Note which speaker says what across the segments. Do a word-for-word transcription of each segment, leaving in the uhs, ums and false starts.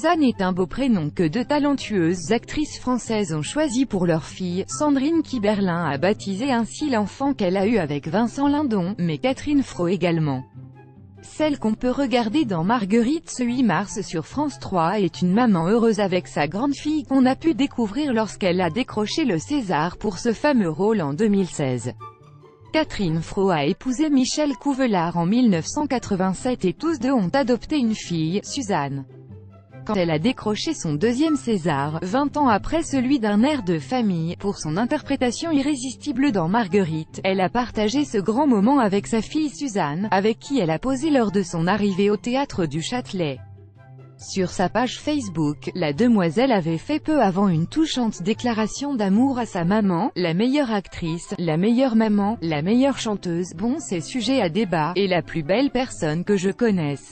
Speaker 1: Suzanne est un beau prénom que de talentueuses actrices françaises ont choisi pour leur fille. Sandrine Kiberlin a baptisé ainsi l'enfant qu'elle a eu avec Vincent Lindon, mais Catherine Fro également. Celle qu'on peut regarder dans Marguerite ce huit mars sur France trois est une maman heureuse avec sa grande fille qu'on a pu découvrir lorsqu'elle a décroché le César pour ce fameux rôle en deux mille seize. Catherine Fro a épousé Michel Couvellard en mille neuf cent quatre-vingt-sept et tous deux ont adopté une fille, Suzanne. Quand elle a décroché son deuxième César, vingt ans après celui d'un air de famille, pour son interprétation irrésistible dans Marguerite, elle a partagé ce grand moment avec sa fille Suzanne, avec qui elle a posé lors de son arrivée au théâtre du Châtelet. Sur sa page Facebook, la demoiselle avait fait peu avant une touchante déclaration d'amour à sa maman, la meilleure actrice, la meilleure maman, la meilleure chanteuse, bon c'est sujet à débat, et la plus belle personne que je connaisse.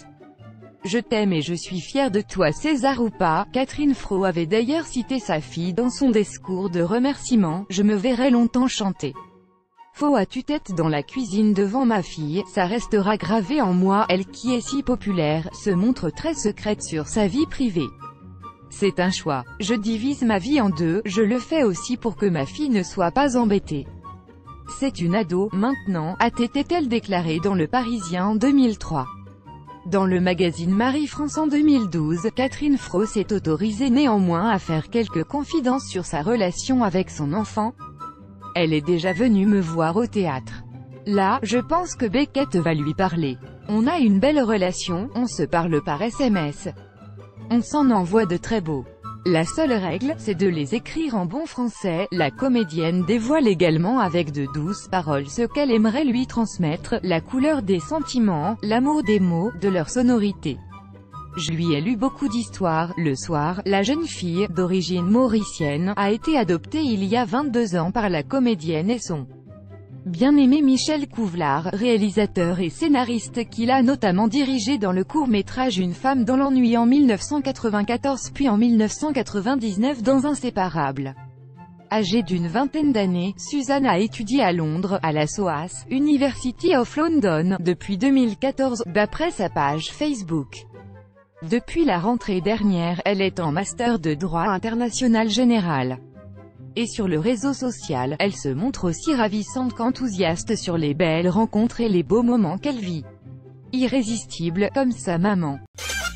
Speaker 1: Je t'aime et je suis fière de toi César ou pas. Catherine Fro avait d'ailleurs cité sa fille dans son discours de remerciement, je me verrai longtemps chanter. Faux à tue-tête dans la cuisine devant ma fille, ça restera gravé en moi, elle qui est si populaire, se montre très secrète sur sa vie privée. C'est un choix. Je divise ma vie en deux, je le fais aussi pour que ma fille ne soit pas embêtée. C'est une ado, maintenant, a-t-elle déclaré dans Le Parisien en deux mille trois. Dans le magazine Marie-France en deux mille douze, Catherine Fro s'est autorisée néanmoins à faire quelques confidences sur sa relation avec son enfant. Elle est déjà venue me voir au théâtre. Là, je pense que Beckett va lui parler. On a une belle relation, on se parle par S M S. On s'en envoie de très beaux. La seule règle, c'est de les écrire en bon français. La comédienne dévoile également avec de douces paroles ce qu'elle aimerait lui transmettre, la couleur des sentiments, l'amour des mots, de leur sonorité. Je lui ai lu beaucoup d'histoires. Le soir, la jeune fille, d'origine mauricienne, a été adoptée il y a vingt-deux ans par la comédienne et son bien-aimé Michel Couvellard, réalisateur et scénariste qui l'a notamment dirigé dans le court-métrage Une femme dans l'ennui en mille neuf cent quatre-vingt-quatorze puis en mille neuf cent quatre-vingt-dix-neuf dans Inséparables. Âgée d'une vingtaine d'années, Suzanne a étudié à Londres, à la S O A S, University of London, depuis deux mille quatorze, d'après sa page Facebook. Depuis la rentrée dernière, elle est en master de droit international général. Et sur le réseau social, elle se montre aussi ravissante qu'enthousiaste sur les belles rencontres et les beaux moments qu'elle vit. Irrésistible, comme sa maman.